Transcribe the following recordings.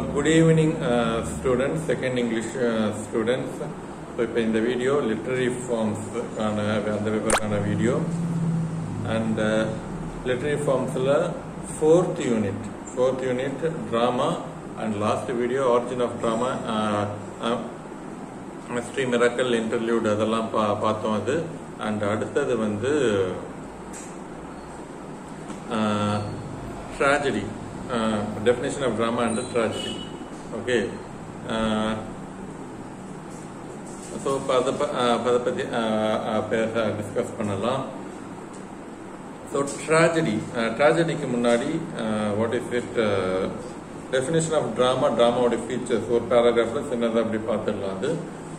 good evening, students, second English students. So, in the video, literary forms video and literary forms fourth unit drama and last video origin of drama, mystery, miracle, interlude adallam paathom adu and aduthathu vandu tragedy. Definition of drama and tragedy. Okay. So, discuss pannalam. So, tragedy. Tragedy ku munnadi what is it? Definition of drama. Drama oda features. Or paragraph la sinnadha appdi paathidalam.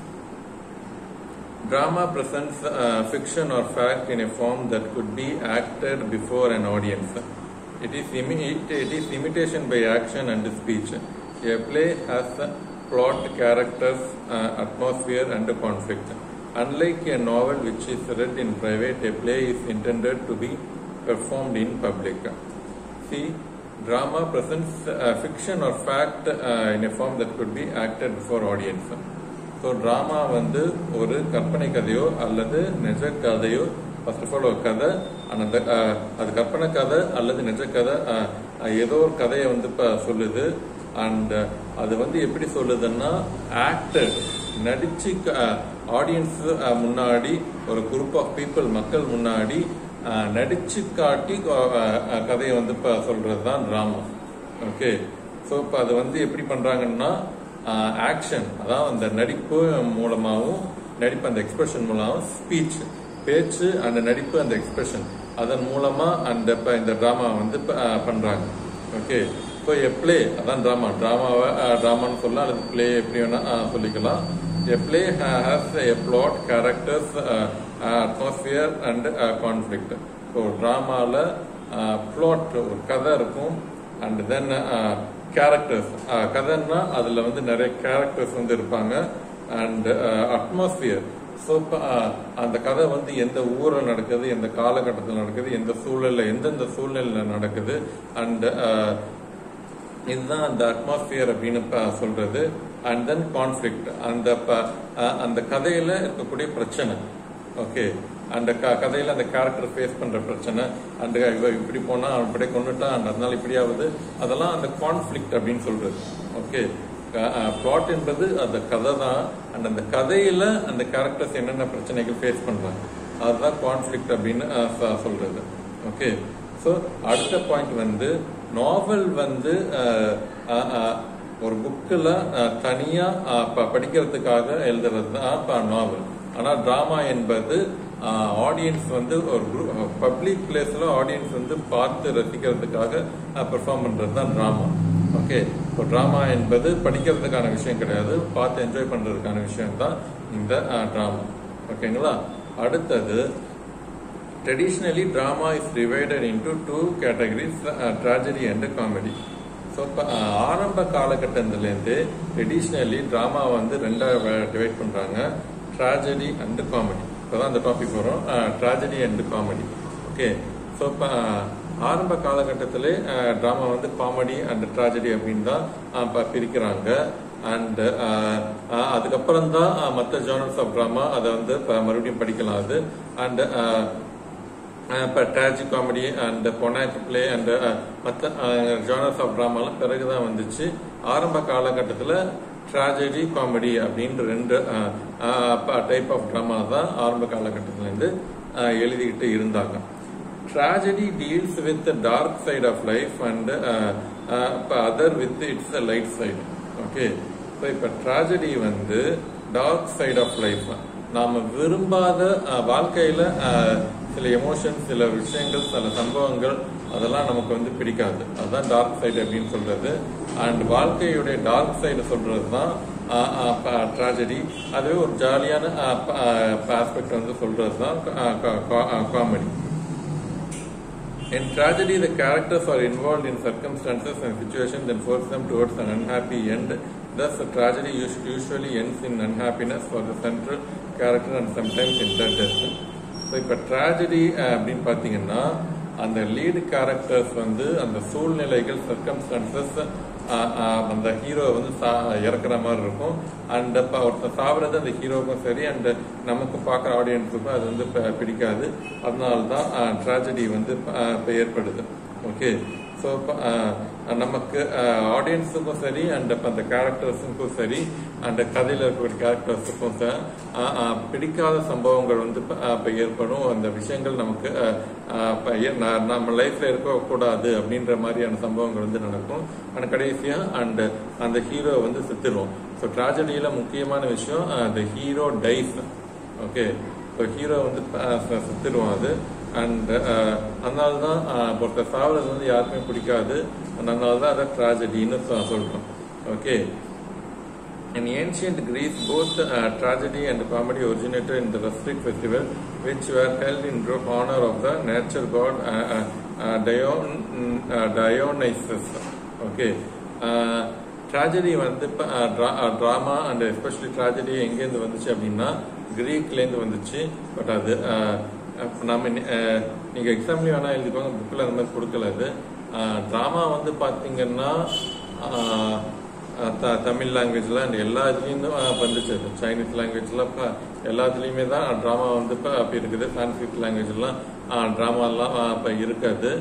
Drama presents fiction or fact in a form that could be acted before an audience. It is imitation by action and speech. A play has plot, characters, atmosphere and conflict. Unlike a novel which is read in private, a play is intended to be performed in public. See, drama presents fiction or fact in a form that could be acted before audience. So, drama வந்து ஒரு கற்பனை கதையோ அல்லது நிஜ கதையோ. First of all, ஒரு கதை அது கற்பனை கதை அல்லது நிஜ கதை ஏதோ ஒரு கதையை வந்து சொல்லுது. அண்ட் அது வந்து எப்படி சொல்லுதுன்னா ஆக்டர் நடிச்சு ஆடியன்ஸ் முன்னாடி ஒரு குரூப் ஆஃப் பீப்புள் மக்கள் முன்னாடி நடிச்சு காட்டி கதையை வந்து சொல்றது தான் டிராமா. ஓகே. ஸோ இப்போ அது வந்து எப்படி பண்றாங்கன்னா ஆக்ஷன், அதாவது அந்த நடிப்பு மூலமாகவும் நடிப்பு அந்த எக்ஸ்பிரஷன் மூலமாகவும் ஸ்பீச் பேச்சு அந்த நடிப்பு அந்த எக்ஸ்பிரஷன் அதன் மூலமா அந்த இந்த டிராமா வந்து பண்றாங்க. ஓகே. ஸோ எ பிளே அதான் டிராமான்னு சொல்லலாம் அல்லது பிளே எப்படி வேணா சொல்லிக்கலாம். A play has a plot, characters, atmosphere and conflict. So டிராமால பிளாட் ஒரு கதை இருக்கும் அண்ட் தென் கேரக்டர்ஸ். கதைன்னா அதுல வந்து நிறைய கேரக்டர்ஸ் வந்து இருப்பாங்க அண்ட் அட்மாஸ்பியர். ஸோ அந்த கதை வந்து எந்த ஊரில் நடக்குது, எந்த காலகட்டத்தில் நடக்குது, எந்தெந்த சூழ்நிலையில நடக்குது அண்ட் இதுதான் அந்த அட்மாஸ்பியர் அப்படின்னு சொல்றது. அண்ட் தென் கான்ஃபிளிக்ட், அந்த கதையில இருக்கக்கூடிய பிரச்சனை. ஓகே. அந்த கதையில அந்த கேரக்டர் ஃபேஸ் பண்ற பிரச்சனை அண்ட் இப்படி போனா இப்படி கொண்டுட்டா அண்ட் அதனால இப்படி ஆகுது, அதெல்லாம் அந்த கான்ஃபிளிக்ட் அப்படின்னு சொல்றது. ஓகே. பிளாட் என்பது அந்த கதை தான் அண்ட் அந்த கதையில அந்த கேரக்டர்ஸ் என்னென்ன பிரச்சனைகள் ஃபேஸ் பண்றாங்க அதுதான் கான்ஃபிளிக்ட் அப்படின்னு சொல்றது. ஓகே. ஸோ அடுத்த பாயிண்ட் வந்து நாவல் வந்து ஒரு புக்கில் தனியா படிக்கிறதுக்காக எழுதுறது தான் நாவல். ஆனா டிராமா என்பது ஆடியன்ஸ் வந்து ஒரு பப்ளிக் பிளேஸ்ல ஆடியன்ஸ் வந்து பார்த்து ரசிக்கிறதுக்காக பெர்ஃபார்ம் பண்றது தான் டிராமா. ஓகே. இப்போ டிராமா என்பது படிக்கிறதுக்கான விஷயம் கிடையாது, பார்த்து என்ஜாய் பண்றதுக்கான விஷயம் தான் இந்த டிராமா. ஓகேங்களா. அடுத்தது traditionally drama is divided into two categories, tragedy and comedy. So இப்போ ஆரம்ப காலகட்டத்திலேருந்து ட்ரெடிஷ்னலி டிராமா வந்து ரெண்டா டிவைட் பண்றாங்க, ட்ராஜடி அண்ட் காமெடி. இப்போதான் அந்த டாபிக் வரும், tragedy and comedy. Okay. So இப்போ ஆரம்ப காலகட்டத்திலே டிராமா வந்து காமெடி அண்ட் ட்ராஜடி அப்படின்னு தான் பிரிக்கிறாங்க. அண்ட் அதுக்கப்புறம் தான் மற்ற ஜானர்ஸ் ஆஃப் டிராமா அதை வந்து மறுபடியும் படிக்கலாம் அது. அண்ட் இப்போ ட்ராஜிக் காமெடி அண்ட் பொனாக் பிளே அண்ட் மற்ற ஜானர்ஸ் ஆஃப் டிராமாலாம் பிறகுதான் வந்துச்சு. ஆரம்ப காலகட்டத்தில் ட்ராஜடி காமெடி அப்படின்ற ரெண்டு டைப் ஆஃப் டிராமா தான் ஆரம்ப காலகட்டத்திலேருந்து எழுதிக்கிட்டு இருந்தாங்க. Tragedy deals with the dark side of life and other with its light side. Okay. So, இப்ப tragedy வந்து dark side of life. நாம விரும்பாத வாழ்க்கையில சில எமோஷன்ஸ், சில விஷயங்கள், சில சம்பவங்கள் அதெல்லாம் நமக்கு வந்து பிடிக்காது. அதுதான் டார்க் சைடு அப்படின்னு சொல்றது. அண்ட் வாழ்க்கையுடைய டார்க் சைடு சொல்றது தான் ட்ராஜடி. அதுவே ஒரு ஜாலியான ஆஸ்பெக்ட் வந்து சொல்றது தான் comedy. In tragedy, the characters are involved in circumstances and situations that force them towards an unhappy end. Thus, the tragedy usually ends in unhappiness for the central character and sometimes in their death. So, இப்போ tragedy அப்படின்னு பார்த்தீங்கன்னா அந்த lead characters வந்து அந்த சூழ்நிலைகள் circumstances அந்த hero வந்து இறக்குற மாதிரி இருக்கும். அண்ட் ஒருத்தர் சாப்பிட்றது அந்த ஹீரோவுக்கும் சரி அண்ட் நமக்கு பார்க்குற ஆடியன்ஸுக்கும் அது வந்து பிடிக்காது. அதனால்தான் ட்ராஜடி வந்து ஏற்படுது. ஓகே, ஸோ நமக்கு ஆடியன்ஸுக்கும் சரி அண்ட் அந்த கேரக்டர்ஸுக்கும் சரி அந்த கதையில் இருக்கக்கூடிய கேரக்டர்ஸுக்கும் பிடிக்காத சம்பவங்கள் வந்து இப்போ ஏற்படும். அந்த விஷயங்கள் நமக்கு நம்ம லைஃப்ல இருக்கக்கூடாது அப்படின்ற மாதிரியான சம்பவங்கள் வந்து நடக்கும். அண்ட் கடைசியா அண்ட் அந்த ஹீரோ வந்து செத்துருவோம். ஸோ ட்ராஜடியில முக்கியமான விஷயம் அந்த hero dies. Okay, so hero வந்து செத்துருவோம் அது. அண்ட் அதனால்தான் ஒருத்தர் சாவறது வந்து யாருக்குமே பிடிக்காது. அதனால்தான் அதை ட்ராஜடின்னு சொல்றோம். Okay, in ancient Greece, both tragedy and comedy originated in the rustic festival, which were held in honor of the nature god Dionysus. Okay, tragedy வந்து drama and especially tragedy எங்கேருந்து வந்துச்சு அப்படின்னா கிரீக்லேருந்து வந்துச்சு. பட் அது நம்ம நீங்கள் எக்ஸாம்லேயும் வேணால் எழுதிக்கோங்க, புக்கில் அந்த மாதிரி கொடுக்கல. அது ட்ராமா வந்து பார்த்தீங்கன்னா தமிழ் லாங்குவேஜில் அண்ட் எல்லா இதுலேயும் வந்துச்சு. சைனீஸ் லாங்குவேஜில் இப்போ எல்லாத்துலேயுமே தான் ட்ராமா வந்து இப்போ அப்படி இருக்குது. சான்ஸ்கிரிட் லாங்குவேஜ்லாம் ட்ராமாலாம் இப்போ இருக்காது.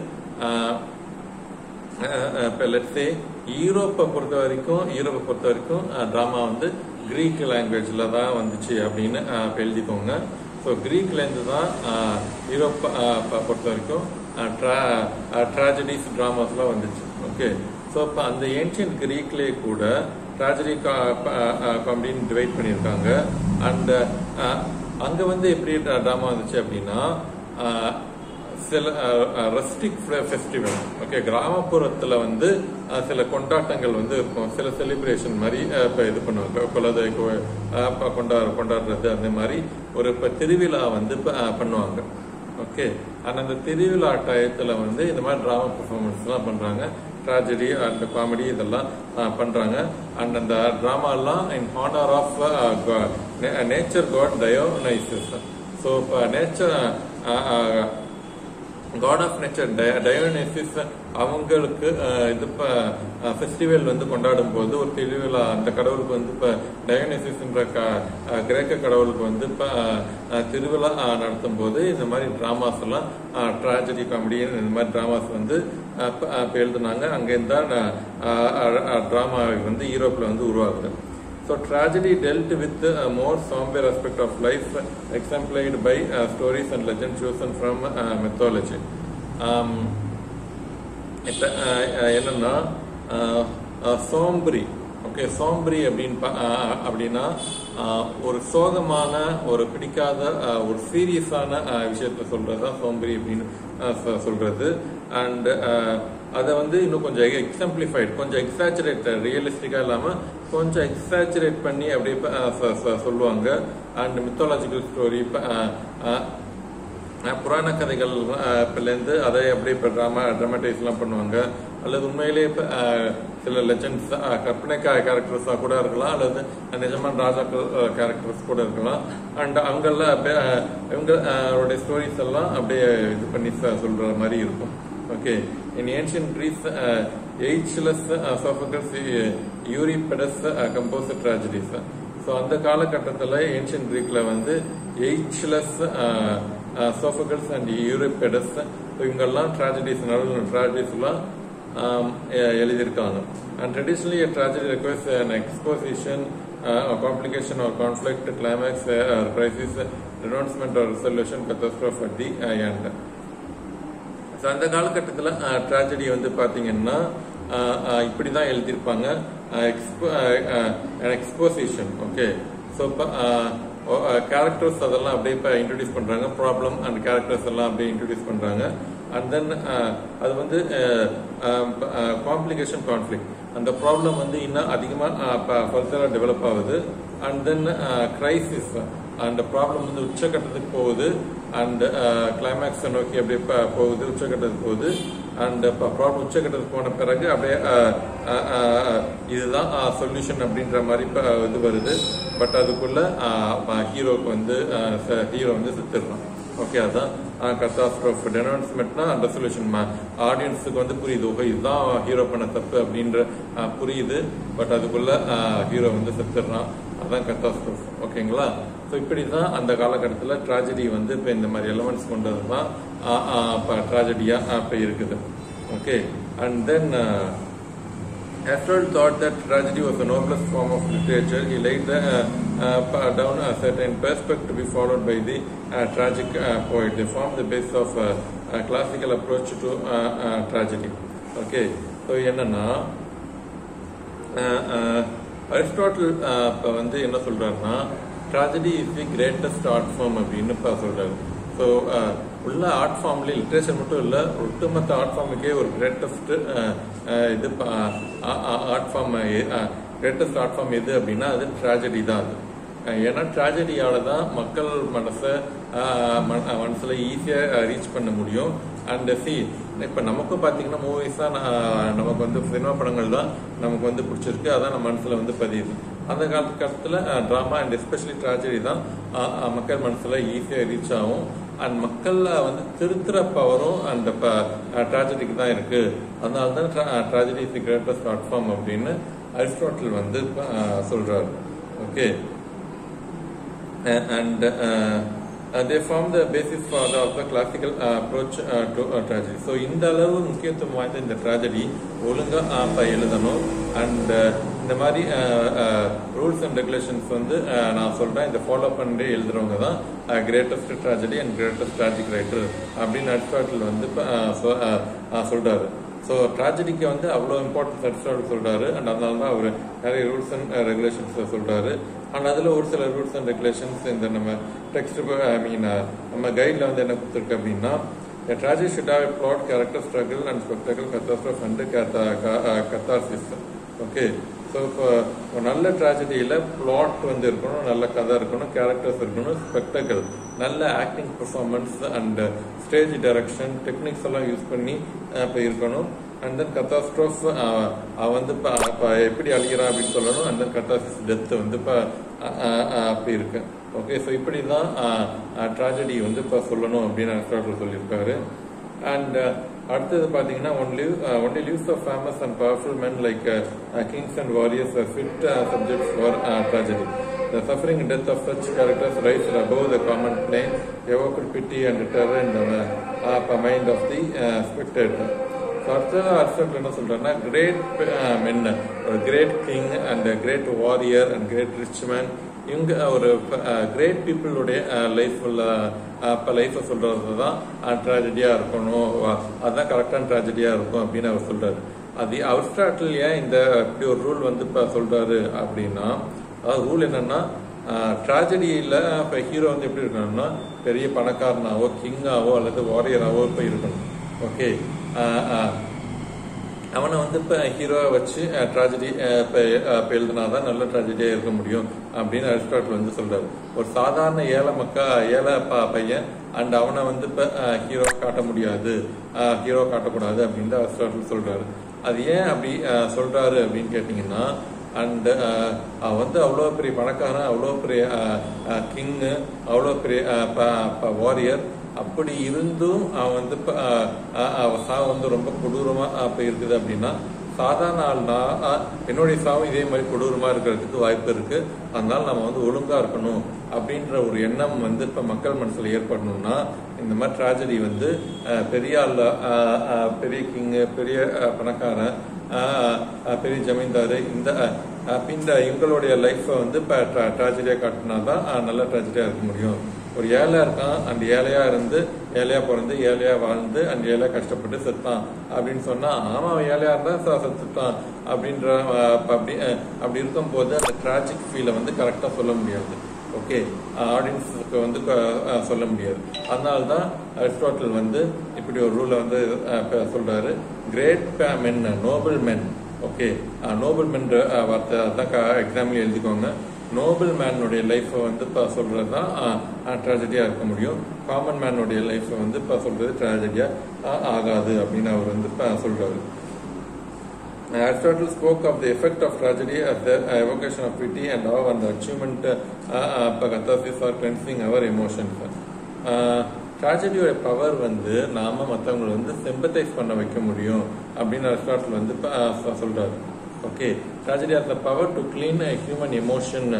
இப்போ லெட்ஸே யூரோப்பை பொறுத்த வரைக்கும் ட்ராமா வந்து கிரீக் லாங்குவேஜில் தான் வந்துச்சு அப்படின்னு எழுதிக்கோங்க. ஸோ கிரீக்லேருந்து தான் யூரோப்பை பொறுத்த வரைக்கும் ட்ராஜடிஸ் ட்ராமாஸ்லாம் வந்துச்சு. ஓகே, ஸோ இப்போ அந்த ஏன்ஷியன்ட் கிரீக்லேயே கூட ட்ராஜடி காமெடின்னு டிவைட் பண்ணியிருக்காங்க. அண்ட் அங்கே வந்து எப்படி ட்ராமா வந்துச்சு அப்படின்னா சில ரஸ்டிக் ஃபெஸ்டிவல். ஓகே, கிராமப்புறத்தில் வந்து சில கொண்டாட்டங்கள் வந்து இருக்கும். சில செலிப்ரேஷன் மாதிரி இப்போ இது பண்ணுவாங்க. கொண்டாடுறது அந்த மாதிரி ஒரு இப்போ திருவிழா வந்து இப்போ பண்ணுவாங்க. ஓகே, ஆனால் அந்த திருவிழா டயத்தில் வந்து இந்த மாதிரி ட்ராமா பெர்ஃபார்மன்ஸ்லாம் பண்ணுறாங்க. ட்ராஜடி அண்ட் காமெடி இதெல்லாம் பண்ணுறாங்க. அண்ட் அந்த ட்ராமாலாம் in honour of nature god Dionysus. So இப்போ nature god of nature Dionysus அவங்களுக்கு இது இப்போ ஃபெஸ்டிவல் வந்து கொண்டாடும் போது ஒரு திருவிழா அந்த கடவுளுக்கு வந்து இப்போ டயோனைசிஸ்ன்ற கிரேக்க கடவுளுக்கு வந்து இப்போ திருவிழா நடத்தும் போது இந்த மாதிரி ட்ராமாஸ் எல்லாம் ட்ராஜடி காமெடின்னு இந்த மாதிரி ட்ராமாஸ் வந்து இப்போ எழுதுனாங்க. அங்கேருந்து தான் ட்ராமா வந்து யூரோப்பில் வந்து உருவாகுது. So tragedy dealt with a more somber aspect of life, exemplified by stories and legends chosen from mythology. என்னன்னா சோம்பரி. ஓகே, சோம்பரி அப்படின்னா ஒரு சோகமான ஒரு பிடிக்காத ஒரு சீரியஸான விஷயத்த சொல்றதுதான் சோம்பரி அப்படின்னு சொல்றது. அண்ட் அதை வந்து இன்னும் கொஞ்சம் எக்ஸாம்பிளிஃபைட், கொஞ்சம் எக்ஸாச்சுரேட், ரியலிஸ்டிக்கா இல்லாம கொஞ்சம் எக்ஸாச்சுரேட் பண்ணி அப்படியே சொல்லுவாங்க. அண்ட் மித்தாலஜிக்கல் ஸ்டோரி புராண கதைகள்லேருந்து அதை அப்படியே இப்போ ட்ராமடைஸ்லாம் பண்ணுவாங்க. அல்லது உண்மையிலே இப்போ சில லெஜண்ட்ஸ் கற்பனை கேரக்டர்ஸாக கூட இருக்கலாம், அல்லது நிஜமான ராஜாக்கள் கேரக்டர்ஸ் கூட இருக்கலாம். அண்ட் அங்கெல்லாம் இவங்களுடைய ஸ்டோரிஸ் எல்லாம் அப்படியே இது பண்ணி சொல்ற மாதிரி இருக்கும். Okay, in ancient Greece Aeschylus Sophocles Euripides compose tragedies. So அந்த காலகட்டத்தில் ஏன்ஷியன்ட் கிரீக்ல வந்து எய்ச்லெஸ் சோஃபோக்கிள்ஸ் அண்ட் யூரிபிடஸ் இவங்கெல்லாம் ட்ராஜடிஸ் எல்லாம் எழுதியிருக்காங்க. And traditionally a tragedy requires an exposition, a complication or conflict, climax or crisis, renouncement or resolution, catastrophe at the end. So அந்த காலகட்டத்தில் tragedy வந்து பார்த்தீங்கன்னா இப்படி தான் எழுதியிருப்பாங்க. எக்ஸ்போசிஷன். ஓகே, ஸோ இப்போ கேரக்டர்ஸ் அதெல்லாம் அப்படியே இப்போ இன்ட்ரடியூஸ் பண்ணுறாங்க. ப்ராப்ளம் அண்ட் கேரக்டர்ஸ் எல்லாம் அப்படியே இன்ட்ரடியூஸ் பண்ணுறாங்க. அண்ட் தென் அது வந்து காம்ப்ளிகேஷன், கான்ஃப்ளிக்ட். அந்த ப்ராப்ளம் வந்து இன்னும் அதிகமாக ஃபர்தராக டெவலப் ஆகுது. அண்ட் தென் கிரைசிஸ், அந்த ப்ராப்ளம் வந்து உச்சக்கட்டத்துக்கு போகுது. அண்ட் கிளைமேக்ஸ் நோக்கி அப்படியே போகுது, உச்சக்கட்டத்துக்கு போகுது. அண்ட் ப்ராப்ளம் உச்சக்கட்டத்துக்கு போன பிறகு அப்படியே இதுதான் சொல்யூஷன் அப்படின்ற மாதிரி இது வருது. பட் அதுக்குள்ள ஹீரோ வந்து செத்துடுறான். ஓகே, அதான் கத்தாஸ்ட்ரோஃப். டெனான்ஸ்மெண்ட்னா ரெசல்யூஷன். ஆடியன்ஸுக்கு வந்து புரியுது, ஓகே இதுதான் ஹீரோ பண்ண தப்பு அப்படின்ற புரியுது, பட் அதுக்குள்ள ஹீரோ வந்து செத்துடுறான், அதான் கத்தாஸ்ட்ரோஃப். ஓகேங்களா? ஸோ இப்படி தான் அந்த காலகட்டத்தில் ட்ராஜடி வந்து இப்போ இந்த மாதிரி எலமெண்ட்ஸ் கொண்டது தான் இப்போ ட்ராஜடியாக இப்போ இருக்குது. Okay, and then Aristotle thought that tragedy was the noblest form of literature. He laid down a certain perspective to be followed by the tragic poet. They formed the basis of a classical approach to tragedy. Okay, so என்னன்னா Aristotle இப்போ வந்து என்ன சொல்றாருன்னா, tragedy is the greatest art form அப்படின்னு சொல்றாரு. So உள்ள art ஃபார்ம்ல literature மட்டும் இல்லை, ஒட்டுமொத்த ஆர்ட் ஃபார்முக்கே ஒரு கிரேட்டஸ்ட் இது கிரேட்டஸ்ட் ஆர்ட் ஃபார்ம் எது அப்படின்னா அது ட்ராஜடி தான். அது ஏன்னா ட்ராஜடியால தான் மக்கள் மனசுல ஈஸியா ரீச் பண்ண முடியும். அண்ட் இப்ப நமக்கும் பாத்தீங்கன்னா மூவிஸ் தான் நமக்கு வந்து சினிமா படங்கள் தான் நமக்கு வந்து பிடிச்சிருக்கு, அதான் நம்ம மனசுல வந்து பதியுது. அந்த காலகட்டத்தில் டிராமா அண்ட் எஸ்பெஷலி ட்ராஜடி தான் மக்கள் மனசுல ஈஸியா ரீச் ஆகும். அண்ட் மக்கள்ல வந்து திருத்துற பவரும் அந்த ட்ராஜடிக்கு தான் இருக்கு. அதனால தான் tragedy is the greatest art form அப்படின்னு அரிஸ்டாட்டில் வந்து சொல்றாரு. Okay, and they form the basis for the classical approach to tragedy. So இந்த அளவு முக்கியத்துவம் வாய்ந்த இந்த ட்ராஜடி ஒழுங்கா எழுதணும். அண்ட் இந்த மாதிரி ரூல்ஸ் அண்ட் ரெகுலேஷன்ஸ் வந்து நான் சொல்றேன், இந்த ஃபாலோ பண்ணி எழுதுறவங்க தான் greatest tragedy and greatest tragic writer அப்படின்னு அரிஸ்டாட்டில் வந்து சொல்றாரு. ஸோ ட்ராஜடிக்கு வந்து அவ்வளோ இம்பார்ட்டன்ஸ் அரிஸ்டாட்டில் சொல்றாரு. அண்ட் அதனால தான் அவர் நிறைய ரூல்ஸ் அண்ட் ரெகுலேஷன்ஸ் சொல்றாரு. அண்ட் அதில் ஒரு சில ரூல்ஸ் அண்ட் ரெகுலேஷன்ஸ் இந்த நம்ம டெக்ஸ்ட் நம்ம கைடில் வந்து என்ன கொடுத்துருக்கு அப்படின்னா, tragedy should have plot, character, struggle and spectacle, catastrophe and catharsis. Okay, so இப்போ ஒரு நல்ல ட்ராஜடியில் பிளாட் வந்து இருக்கணும், நல்ல கதை இருக்கணும், கேரக்டர்ஸ் இருக்கணும், ஸ்பெக்டக்கிள், நல்ல acting performance and stage direction techniques எல்லாம் யூஸ் பண்ணி இப்போ இருக்கணும். அண்ட் தென் கத்தாஸ்ட்ரோஃப் வந்து எப்படி அழிகிறான் அப்படின்னு சொல்லணும். அண்ட் தென் கத்தார்சிஸ் டெத் வந்து அப்படி இருக்கு. ஓகே, ஸோ இப்படி தான் ட்ராஜடி வந்து இப்போ சொல்லணும் அப்படின்னு அரிஸ்டாட்டில் சொல்லியிருக்காரு. அண்ட் அடுத்தது பார்த்தீங்கன்னா only lives of famous and powerful men like kings and warriors are fit subjects for tragedy. The suffering and death of such characters rise above the common plane, evoked pity and terror in the mind of the spectator. So அடுத்தது Aristotle என்ன சொல்றாருன்னா, great men, ஒரு great king and great warrior and great rich man, இவங்க ஒரு great பீப்புளுடைய லைஃப்பை சொல்றது தான் ட்ராஜடியா இருக்கணும், அதுதான் கரெக்டான ட்ராஜடியா இருக்கும் அப்படின்னு அவர் சொல்றாரு. அது அரிஸ்டாட்டில் ஏன் இந்த இப்படி ஒரு ரூல் வந்து இப்போ சொல்றாரு அப்படின்னா, அதாவது ரூல் என்னன்னா, ட்ராஜடியில இப்போ ஹீரோ வந்து எப்படி இருக்கணும்னா பெரிய பணக்காரனாவோ கிங்காவோ அல்லது வாரியராவோ இப்போ இருக்கணும். ஓகே, அவனை வந்து இப்போ ஹீரோவை வச்சு ட்ராஜடி இப்போ எழுதினாதான் நல்ல ட்ராஜடியாக இருக்க முடியும் அப்படின்னு அரிஸ்டாட்டில் வந்து சொல்றாரு. ஒரு சாதாரண ஏழை பையன் அண்ட் அவனை வந்து இப்போ ஹீரோ காட்ட முடியாது, ஹீரோ காட்டக்கூடாது அப்படின்னு அரிஸ்டாட்டில் சொல்றாரு. அது ஏன் அப்படி சொல்றாரு அப்படின்னு கேட்டீங்கன்னா, அண்ட் வந்து அவ்வளோ பெரிய பணக்காரன், அவ்வளோ பெரிய கிங்கு, அவ்வளோ பெரிய வாரியர், அப்படி இருந்தும் அவன் வந்து சாவு வந்து ரொம்ப கொடூரமா இப்ப இருக்குது அப்படின்னா, சாதாரண ஆள்னா என்னுடைய சாவு இதே மாதிரி கொடூரமா இருக்கிறதுக்கு வாய்ப்பு இருக்கு. அதனால நம்ம வந்து ஒழுங்கா இருக்கணும் அப்படின்ற ஒரு எண்ணம் வந்து இப்ப மக்கள் மனசுல ஏற்படணும்னா, இந்த மாதிரி ட்ராஜடி வந்து பெரிய ஆள், பெரிய கிங்கு, பெரிய பணக்காரன், பெரிய ஜமீன்தாரு, இந்த இவங்களுடைய லைஃப்பை வந்து இப்போ ட்ராஜடியா காட்டினாதான் நல்ல ட்ராஜடியா இருக்க முடியும். ஒரு ஏழையா இருக்கான், அந்த ஏழையா இருந்து ஏழையா பிறந்து ஏழையா வாழ்ந்து அந்த ஏழையா கஷ்டப்பட்டு செத்தான் அப்படின்னு சொன்னா, ஆமா அவன் ஏழையா இருந்தா செத்துட்டான் அப்படின்ற அப்படி இருக்கும் போது அந்த டிராஜிக் ஃபீலை வந்து கரெக்டா சொல்ல முடியாது. ஓகே, ஆடியன்ஸுக்கு வந்து சொல்ல முடியாது. அதனால்தான் அரிஸ்டாட்டில் வந்து இப்படி ஒரு ரூலை வந்து சொல்றாரு, great men, noble men. Okay, noble men வார்த்தை அதான் எக்ஸாம்பிள் எழுதிக்கோங்க. நோபல் மேனுடைய லைஃப்பை வந்து இப்போ சொல்றது தான் ட்ராஜடியா இருக்க முடியும். காமன் மேனுடைய லைஃப்பை வந்து இப்போ சொல்றது ட்ராஜடியா ஆகாது அப்படின்னு அவர் வந்து சொல்றாரு. Aristotle spoke of the effect of tragedy as the evocation of pity and awe and the achievement catharsis or cleansing our emotions. ட்ராஜடியோட பவர் வந்து நாம மற்றவங்களை வந்து சிம்பத்தைஸ் பண்ண வைக்க முடியும் அப்படின்னு அரிஸ்டாட்டில் வந்து சொல்றாரு. Okay, tragedy has the power to clean human emotion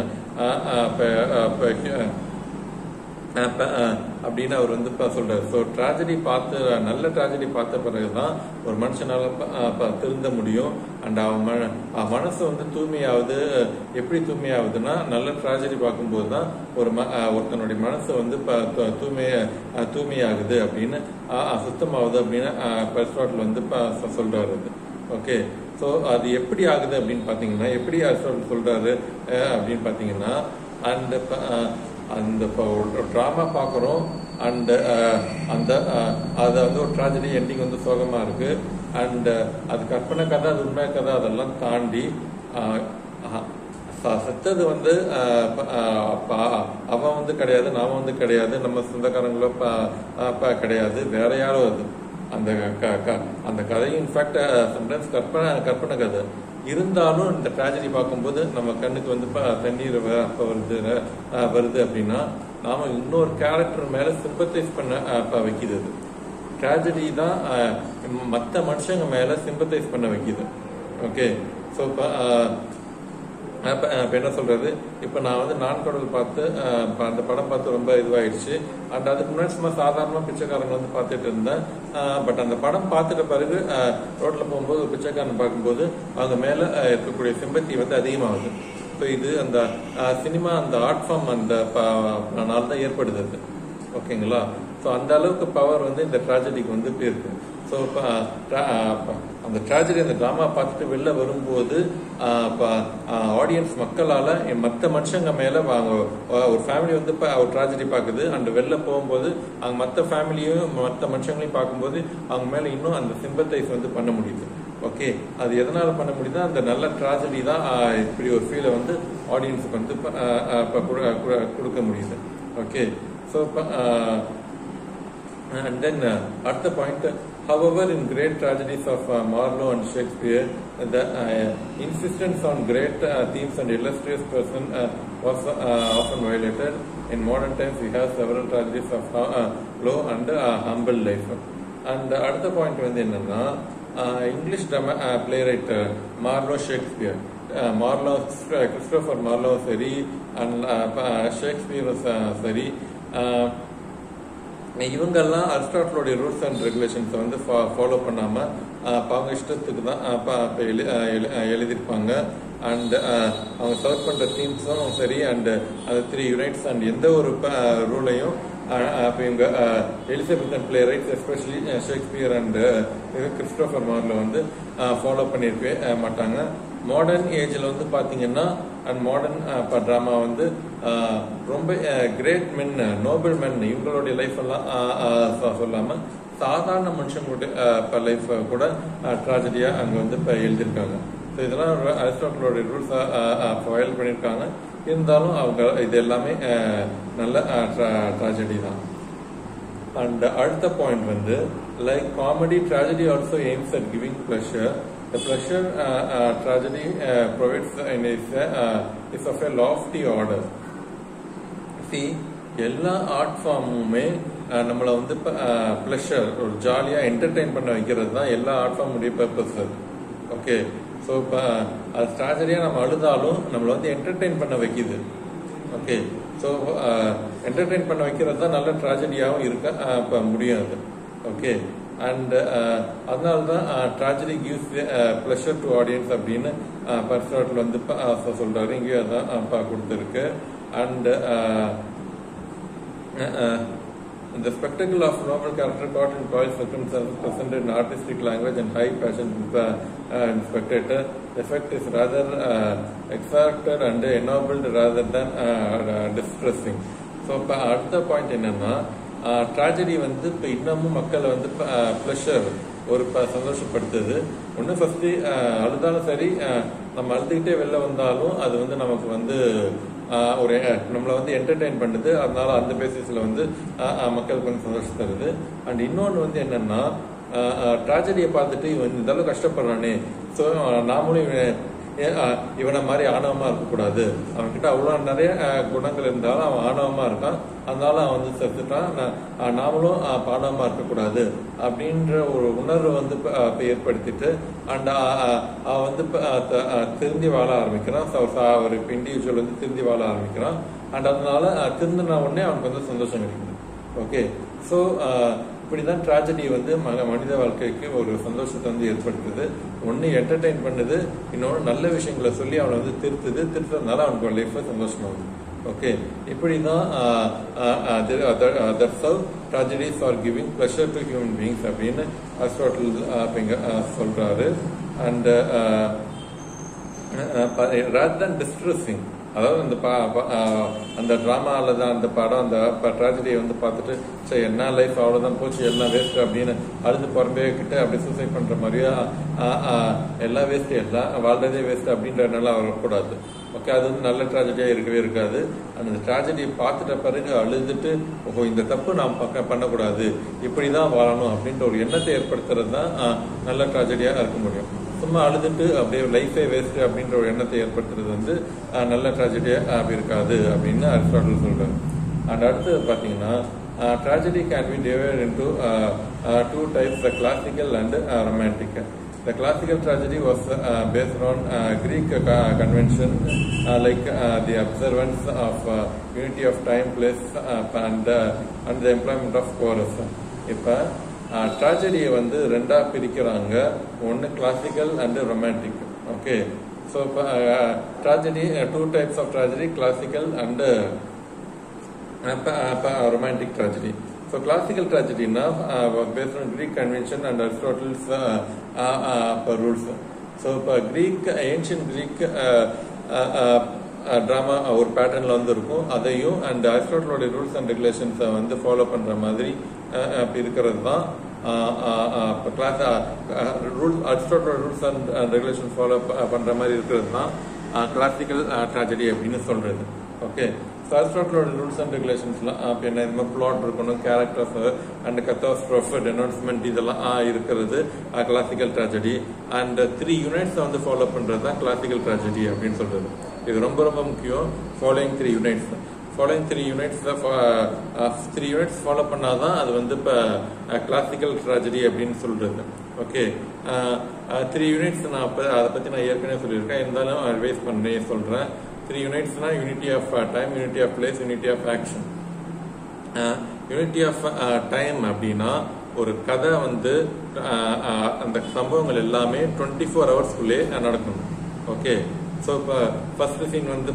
அப்படின்னு அவர் வந்து சொல்றாரு. ஸோ ட்ராஜடி பார்த்து, நல்ல ட்ராஜடி பார்த்த பிறகுதான் ஒரு மனுஷனால திருந்த முடியும். அண்ட் அவன் மனசு வந்து தூய்மையாவது. எப்படி தூய்மையாகுதுன்னா, நல்ல ட்ராஜடி பார்க்கும்போது தான் ஒருத்தனுடைய மனசு வந்து தூய்மையாகுது அப்படின்னு, சுத்தமாகுது அப்படின்னு அரிஸ்டாட்டில் வந்து சொல்றாரு. ஓகே, ஸோ அது எப்படி ஆகுது அப்படின்னு பார்த்தீங்கன்னா, எப்படி அரிஸ்டாட்டில் சொல்றாரு அப்படின்னு பார்த்தீங்கன்னா, அந்த ட்ராமா பார்க்குறோம். அண்ட் அது வந்து ஒரு ட்ராஜடி எண்டிங் வந்து சோகமாக இருக்கு. அண்ட் அது கற்பனை கதை, அது உண்மை கதை, அதெல்லாம் தாண்டி செத்தது வந்து அவன் வந்து கிடையாது, நாம வந்து கிடையாது, நம்ம சொந்தக்காரங்களோ கிடையாது, வேற யாரோ. அது அந்த கதை இன்ஃபேக்ட் சம்டைம்ஸ் கற்பனை கதை இருந்தாலும் இந்த ட்ராஜடி பார்க்கும்போது நம்ம கண்ணுக்கு வந்து தண்ணீர் வருது அப்படின்னா நாம இன்னொரு கேரக்டர் மேல சிம்பத்தைஸ் பண்ண வைக்குது. அது ட்ராஜடி தான் மற்ற மனுஷங்க மேல சிம்பத்தைஸ் பண்ண வைக்குது. ஓகே, ஸோ இப்போ என்ன சொல்றது, இப்போ நான் வந்து நான் கடவுள் பார்த்து அந்த படம் பார்த்து ரொம்ப இதுவாயிடுச்சு. அண்ட் அதுக்கு முன்னாடி சும்மா சாதாரணமாக பிச்சைக்காரங்க வந்து பார்த்துட்டு இருந்தேன். பட் அந்த படம் பார்த்துட்ட பிறகு ரோட்ல போகும்போது ஒரு பிச்சைக்காரன் பார்க்கும்போது அவங்க மேல இருக்கக்கூடிய சிம்பத்தி வந்து அதிகமாகுது. ஸோ இது அந்த சினிமா, அந்த ஆர்ட் ஃபார்ம் அந்த நாள் தான் ஏற்படுது. அது ஓகேங்களா? ஸோ அந்த அளவுக்கு பவர் வந்து இந்த ட்ராஜடிக்கு வந்து இருக்கு. ஸோ அந்த ட்ராஜடி, அந்த ட்ராமா பார்த்துட்டு வெளில வரும்போது ஆடியன்ஸ் மக்களால் மற்ற மனுஷங்க மேலே ஒரு ஃபேமிலி வந்து ஒரு ட்ராஜடி பார்க்குது. அண்ட் வெளில போகும்போது அவங்க மற்ற ஃபேமிலியும் மற்ற மனுஷங்களையும் பார்க்கும்போது அவங்க மேலே இன்னும் அந்த சிம்பத்தைஸ் வந்து பண்ண முடியுது. ஓகே, அது எதனால பண்ண முடியுது? அந்த நல்ல ட்ராஜடி தான் இப்படி ஒரு ஃபீலை வந்து ஆடியன்ஸுக்கு வந்து கொடுக்க முடியுது. Okay, so and then at the point, however, in great tragedies of Marlowe and Shakespeare, the insistence on great themes and illustrious person was often violated. In modern times, we have several tragedies of low and humble life. And at the point வந்து என்னன்னா, English drama playwright Marlowe, Shakespeare, Christopher Marlowe சரி, and Shakespeare சரி, இவங்கெல்லாம் அரிஸ்டாட்டிலோடைய rules and ரெகுலேஷன்ஸை வந்து follow பண்ணாம அவங்க இஷ்டத்துக்கு தான் எழுதியிருப்பாங்க. அண்ட் அவங்க சர்வ் பண்ற தீம்ஸும் சரி, அண்ட் அந்த 3 யூனிட்ஸ் அண்ட் எந்த ஒரு ரூலையும் இப்போ இவங்க Elizabethan playwrights, especially Shakespeare and Christopher Marlowe வந்து ஃபாலோ பண்ணியிருக்கவே மாட்டாங்க. மாடர்ன் ஏஜில் வந்து பார்த்தீங்கன்னா, அண்ட் மாடர்ன் ட்ராமா வந்து ரொம்ப கிரேட் மென், நோபல் மென், இவங்களுடைய லைஃப் எல்லாம் சொல்லாமல் சாதாரண மனுஷங்களுடைய லைஃப் கூட ட்ராஜடியா அங்கே வந்து எழுதியிருக்காங்க. ஸோ இதெல்லாம் அரிஸ்டாட்டிலோடைய ரூல்ஸ் ஃபைல் பண்ணியிருக்காங்க. இருந்தாலும் அவங்க இது எல்லாமே நல்ல ட்ராஜடி தான். அண்ட் அடுத்த பாயிண்ட் வந்து, like comedy, tragedy also aims at giving pleasure. The pleasure tragedy provides is of a lofty order. See, எல்லா ஆர்ட் ஃபார்முமே நம்மளை வந்து ப்ளஷர், ஒரு ஜாலியாக என்டர்டெயின் பண்ண வைக்கிறது தான் எல்லா ஆர்ட் ஃபார்முடைய பர்பஸ். ஓகே, ஸோ இப்போ அது ட்ராஜடியாக நம்ம அழுதாலும் நம்மளை வந்து என்டர்டெயின் பண்ண வைக்குது. ஓகே, ஸோ என்டர்டெயின் பண்ண வைக்கிறது தான் நல்ல ட்ராஜடியாகவும் இருக்க முடியாது. ஓகே, அண்ட் அதனால தான் tragedy gives pleasure to audience அப்படின்னு அரிஸ்டாட்டில் வந்து சொல்றாரு. இங்கேயும் அதான் கொடுத்துருக்கு. And the spectacle of noble character caught in coil circumstances presented in artistic language and high passion in spectator. The effect is rather exalted and ennobled rather than distressing. So அடுத்த point என்னன்னா, tragedy வந்து இப்போ இன்னமும் மக்களை வந்து pleasure, ஒரு சந்தோஷப்படுத்துது. ஒன்று first அழுதாலும் சரி, நம்ம அழுதுகிட்டே வெளில வந்தாலும் அது வந்து நமக்கு வந்து ஒரு நம்மளை வந்து என்டர்டெயின் பண்ணுது. அதனால அந்த பேசிஸ்ல வந்து மக்களுக்கு வந்து சந்தோஷம் தருது. அண்ட் இன்னொன்று வந்து என்னன்னா, ட்ராஜடியை பார்த்துட்டு இவன் இந்த அளவு கஷ்டப்படுறானே, ஸோ நாமளும் இவனை மாதிரி ஆணவமா இருக்கக்கூடாது, அவன்கிட்ட அவ்வளோ நிறைய குணங்கள் இருந்தாலும் அவன் ஆணவமா இருக்கான், அதனால அவன் வந்து செத்துட்டான், நாமளும் ஆணவமா இருக்கக்கூடாது அப்படின்ற ஒரு உணர்வு வந்து ஏற்படுத்திட்டு அண்ட் அவன் வந்து திருந்தி வாழ ஆரம்பிக்கிறான். ஒரு இண்டிவிஜுவல் வந்து திருந்தி வாழ ஆரம்பிக்கிறான். அண்ட் அதனால திருந்தின உடனே அவனுக்கு வந்து சந்தோஷம் கிடைக்குது. ஓகே, ஸோ இப்படிதான் ட்ராஜடி வந்து மனித வாழ்க்கைக்கு ஒரு சந்தோஷத்தை வந்து ஏற்படுத்துது. ஒன்று என்டர்டெயின் பண்ணுது, இன்னொன்று நல்ல விஷயங்களை சொல்லி அவனை வந்து திருத்துறதுனால அவனுக்கு லைஃப்ல சந்தோஷமாகுது. ஓகே, இப்படிதான் tragedies are giving pleasure to human beings அப்படின்னு அரிஸ்டாட்டில் சொல்றாரு. அண்ட் rather than distressing, அதாவது அந்த டிராமா அல்லது அந்த படம் அந்த ட்ராஜடியை வந்து பார்த்துட்டு சரி என்ன லைஃப் அவ்வளோதான் போச்சு எல்லாம் வேஸ்ட் அப்படின்னு அழுது புறம்பே கிட்ட அப்படி சூசைட் பண்ற மாதிரியா எல்லாம் வேஸ்ட் எல்லாம் வாழ்றதே வேஸ்ட் அப்படின்றதுனால வரக்கூடாது. ஓகே, அது வந்து நல்ல ட்ராஜடியா இருக்கவே இருக்காது. அந்த ட்ராஜடியை பார்த்துட்ட பிறகு அழுதுட்டு ஓஹோ இந்த தப்பு நாம் பண்ணக்கூடாது, இப்படிதான் வாழணும் அப்படின்ற ஒரு எண்ணத்தை ஏற்படுத்துறது தான் நல்ல ட்ராஜடியா இருக்க முடியும். சும்மா அழுதுட்டு அப்படியே லைஃபே வேஸ்ட் அப்படின்ற ஒரு எண்ணத்தை ஏற்படுத்துறது வந்து நல்ல ட்ராஜடியா இருக்காது அப்படின்னு அரிஸ்டாட்டில் சொல்றாரு. அண்ட் அடுத்தது பார்த்தீங்கன்னா tragedy can be divided into two types, the classical and romantic. The classical tragedy was based on Greek convention like the observance of unity of time, place and the employment of chorus. இப்போ ட்ராஜடியை வந்து ரெண்டா பிரிக்கிறாங்க, ஒன்று classical and romantic. Okay, so இப்போ tragedy two types of tragedy, classical and romantic tragedy. So classical tragedy now was based on Greek convention and Aristotle's rules. So ancient Greek drama ஒரு பேட்டர்ன்ல வந்து இருக்கும், அதையும் அண்ட் அரிஸ்டாட்டிலோட rules and ரெகுலேஷன்ஸை வந்து follow பண்ற மாதிரி இருக்கிறது தான் அரிஸ்டாட்டிலோட ரூல்ஸ் அண்ட் ரெகுலேஷன் ஃபாலோ பண்ற மாதிரி இருக்கிறது தான் கிளாசிக்கல் ட்ராஜடி அப்படின்னு சொல்றது. ஓகே, அரிஸ்டாட்டிலோட ரூல்ஸ் அண்ட் ரெகுலேஷன்ஸ்லாம் என்ன இந்த மாதிரி பிளாட் இருக்கணும், கேரக்டர்ஸ் அண்ட் கத்தாஸ்ட்ரோஃப், டெனோன்ஸ்மெண்ட் இதெல்லாம் இருக்கிறது கிளாசிக்கல் ட்ராஜடி. அண்ட் 3 யூனிட்ஸ் வந்து ஃபாலோ பண்றது தான் கிளாசிக்கல் ட்ராஜடி அப்படின்னு சொல்றது. இது ரொம்ப ரொம்ப முக்கியம். ஃபாலோயிங் 3 யூனிட்ஸ் ஃபாலோ பண்ணாதான் அது வந்து இப்போ கிளாசிக்கல் ட்ராஜடி அப்படின்னு சொல்றது. ஓகே, 3 யூனிட்ஸ் நான் அதை பத்தி நான் ஏற்கனவே சொல்லியிருக்கேன், இருந்தாலும் ரிவைஸ் பண்ணி சொல்றேன். 3 யூனிட்ஸ்னா unity of time, unity of place, unity of action. Unity of time அப்படின்னா ஒரு கதை வந்து அந்த சம்பவங்கள் எல்லாமே 24 ஹவர்ஸ்க்குள்ளே நடக்கணும். ஓகே, ஸோ இப்போ ஃபர்ஸ்ட் சீன் வந்து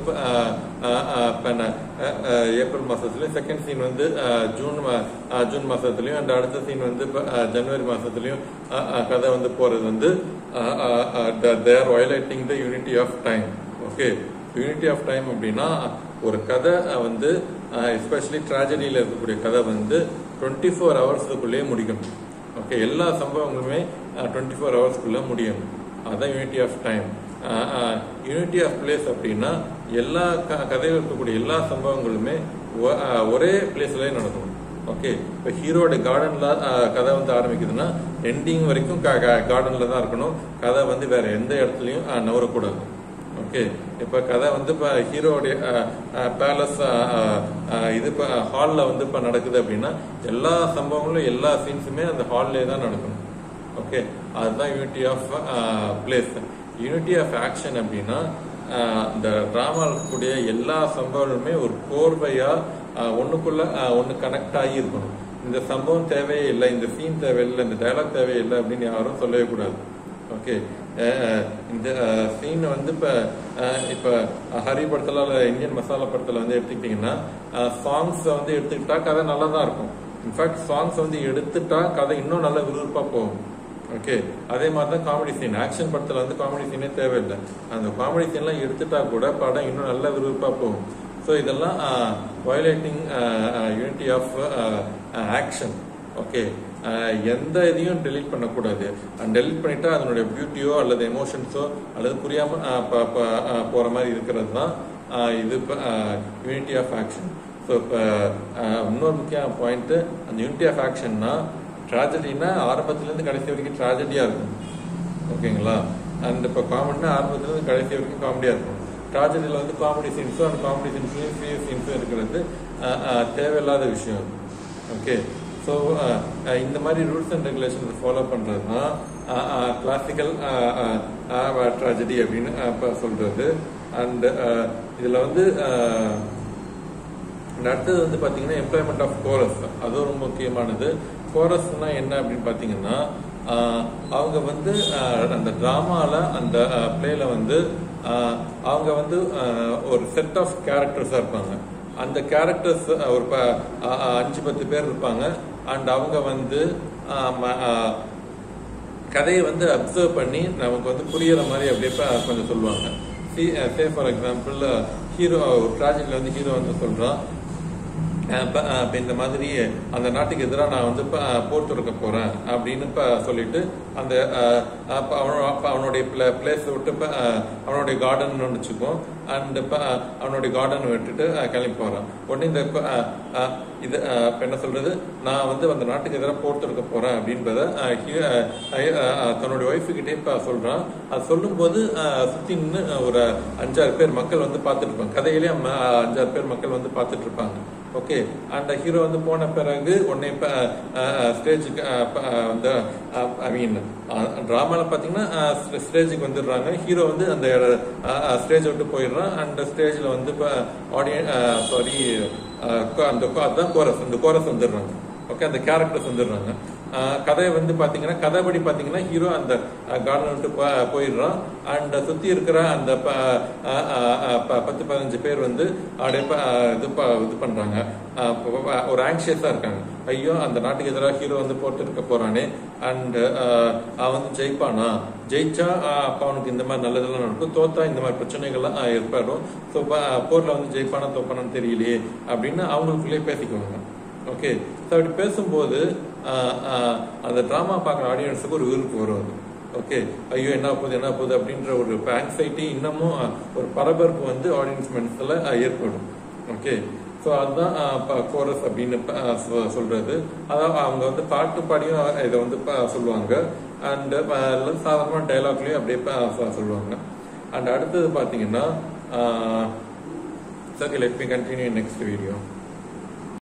ஏப்ரல் மாசத்துலயும், செகண்ட் சீன் வந்து ஜூன் மாசத்துலயும், அண்ட் அடுத்த சீன் வந்து ஜனவரி மாசத்துலயும் கதை வந்து போறது வந்து they are violating the unity of time. Okay, unity of time அப்படின்னா ஒரு கதை வந்து எஸ்பெஷலி ட்ராஜடியில் இருக்கக்கூடிய கதை வந்து 24 ஹவர்ஸுக்குள்ளேயே முடிக்கணும். ஓகே, எல்லா சம்பவங்களுமே 24 ஹவர்ஸ்க்குள்ள முடியணும். அதுதான் unity of time. Unity of place அப்படின்னா எல்லா கதையில் இருக்கக்கூடிய எல்லா சம்பவங்களுமே ஒரே பிளேஸ்லயே நடக்கணும். ஓகே, இப்போ ஹீரோட கார்டன்ல கதை வந்து ஆரம்பிக்குதுன்னா எண்டிங் வரைக்கும் கார்டன்ல தான் இருக்கணும். கதை வந்து வேற எந்த இடத்துலையும் நவரக்கூடாது. ஓகே, இப்ப கதை வந்து இப்ப ஹீரோடைய பேலஸ் இது இப்ப ஹால்ல வந்து இப்ப நடக்குது அப்படின்னா எல்லா சம்பவங்களும் எல்லா சீன்ஸுமே அந்த ஹால்லே தான் நடக்கணும். ஓகே, அதுதான் unity of place. Unity of action அப்படின்னா இந்த டிராமாவில் இருக்கக்கூடிய எல்லா சம்பவங்களுமே ஒரு கோர்வையா ஒண்ணுக்குள்ள ஒண்ணு கனெக்ட் ஆகி இருக்கணும். இந்த சம்பவம் தேவையே இல்லை, இந்த சீன் தேவையில்லை, இந்த டயலாக் தேவையில்லை அப்படின்னு யாரும் சொல்லவே கூடாது. ஓகே, இந்த சீன் வந்து இப்ப ஹரி படத்துல இந்தியன் மசாலா படத்துல வந்து எடுத்துக்கிட்டீங்கன்னா சாங்ஸ் வந்து எடுத்துக்கிட்டா கதை நல்லா தான் இருக்கும். இன்ஃபேக்ட் சாங்ஸ் வந்து எடுத்துட்டா கதை இன்னும் நல்ல விறுவிறுப்பா போகும். ஓகே, அதே மாதிரிதான் காமெடி சீன். ஆக்ஷன் படத்துல வந்து காமெடி சீனே தேவையில்லை, அந்த காமெடி சீன்லாம் எடுத்துட்டா கூட படம் இன்னும் நல்ல விறுவிறுப்பா போகும். ஸோ இதெல்லாம் violating unity of action. Okay, எந்த இதையும் டெலீட் பண்ணக்கூடாது. டெலீட் பண்ணிட்டா அதனுடைய பியூட்டியோ அல்லது எமோஷன்ஸோ அல்லது புரியாம போற மாதிரி இருக்கிறது தான் இது யூனிட்டி ஆஃப் ஆக்ஷன். ஸோ இப்போ இன்னொரு முக்கியமான பாயிண்ட், அந்த யூனிட்டி ஆஃப் ஆக்ஷன்னா ட்ராஜடினா ஆரம்பத்திலேருந்து கடைசி வரைக்கும் ட்ராஜடியா இருக்கும். ஓகேங்களா, அண்ட் இப்போ காமெடினா ஆரம்பத்துலேருந்து கடைசி வரைக்கும் காமெடியாக இருக்கும். ட்ராஜடியில் வந்து காமெடி சீன்ஸும் அந்த காமெடி சீன்ஸ்லையும் சீரியஸ் சீன்ஸும் இருக்கிறது தேவையில்லாத விஷயம். ஓகே, ஸோ இந்த மாதிரி ரூல்ஸ் அண்ட் ரெகுலேஷன்ஸ் ஃபாலோ பண்ணுறது தான் கிளாசிக்கல் ட்ராஜடி அப்படின்னு சொல்றது. அண்ட் இதில் வந்து அடுத்தது வந்து பார்த்தீங்கன்னா எம்ப்ளாய்மெண்ட் ஆஃப் கோரஸ், அதுவும் ரொம்ப முக்கியமானது. கோரஸ்னா என்ன அப்படின்னு பார்த்தீங்கன்னா அவங்க வந்து அந்த ட்ராமாவில் அந்த பிளேல வந்து அவங்க வந்து ஒரு செட் ஆஃப் கேரக்டர்ஸாக இருப்பாங்க. அந்த கேரக்டர்ஸ் ஒரு 5-10 பேர் இருப்பாங்க. அண்ட் அவங்க வந்து கதையை வந்து அப்சர்வ் பண்ணி நமக்கு வந்து புரியுற மாதிரி அப்படியே கொஞ்சம் சொல்லுவாங்க. சே ஃபார் எக்ஸாம்பிள், ஹீரோ ட்ராஜடியில் வந்து ஹீரோ வந்து சொல்கிறான், இப்போ இந்த மாதிரி அந்த நாட்டுக்கு எதிராக நான் வந்து போர் தொடுக்க போகிறேன் அப்படின்னு சொல்லிட்டு அந்த அவனுடைய பிளேஸை விட்டு அவனுடைய கார்டன் வச்சுக்கும். அண்ட் அவனுடைய கார்டன் விட்டுட்டு கிளம்பி போகிறான். உடனே இந்த இது என்ன சொல்றது, நான் வந்து அந்த நாட்டுக்கு எதிராக போர் தொடுக்க போகிறேன் அப்படின்றத தன்னுடைய ஒய்ஃபுக்கிட்டே சொல்கிறான். அது சொல்லும்போது சுற்றி நின்று ஒரு 5-6 பேர் மக்கள் வந்து பார்த்துட்டு இருப்பாங்க. கதையிலேயே 5-6 பேர் மக்கள் வந்து பார்த்துட்டு இருப்பாங்க. ஓகே, அந்த ஹீரோ வந்து போன பிறகு உடனே ஸ்டேஜுக்கு வந்து ஐ மீன் ட்ராமாவில் பார்த்தீங்கன்னா ஸ்டேஜுக்கு வந்துடுறாங்க. ஹீரோ வந்து அந்த ஸ்டேஜை விட்டு போயிடுறான். அந்த ஸ்டேஜில் வந்து இப்போ அதுதான் கோரஸ், அந்த கோரஸ் வந்துடுறாங்க. ஓகே, அந்த கேரக்டர்ஸ் வந்துடுறாங்க. கதையை வந்து பார்த்தீங்கன்னா கதைப்படி பார்த்தீங்கன்னா ஹீரோ அந்த கார்டன் விட்டு போயிடுறான். அண்ட் சுற்றி இருக்கிற அந்த 10-15 பேர் வந்து அப்படியே இது பண்ணுறாங்க, ஒரு ஆங்ஷியஸாக இருக்காங்க. ஐயோ, அந்த நாட்டுக்கு எதிராக ஹீரோ வந்து போட்டு இருக்க போறானே, அண்ட் அவன் வந்து ஜெயிப்பானா, ஜெயிச்சா அப்போ அவனுக்கு இந்த மாதிரி நல்லதெல்லாம் நடக்கும், தோத்தா இந்த மாதிரி பிரச்சனைகள்லாம் ஏற்படும். ஸோ போரில் வந்து ஜெயிப்பானா தோப்பானான்னு தெரியலையே அப்படின்னு அவங்களுக்குள்ளேயே பேசிக்குவாங்க. ஓகே, ஸோ அப்படி பேசும்போது அந்த ட்ராமா பார்க்குற ஆடியன்ஸுக்கு ஒரு விருப்பு வரும். ஓகே, ஐயோ என்ன போகுது அப்படின்ற ஒரு ஆங்ஸைட்டி, இன்னமும் ஒரு பரபரப்பு வந்து ஆடியன்ஸ் மனசில் ஏற்படும். ஓகே, ஸோ அதுதான் கோரஸ் அப்படின்னு சொல்றது. அதாவது அவங்க வந்து பாட்டு பாடியும் இதை வந்து சொல்லுவாங்க. அண்ட் சாதாரண டைலாக்லையும் அப்படியே சொல்லுவாங்க. அண்ட் அடுத்தது பார்த்தீங்கன்னா, let me continue in next video.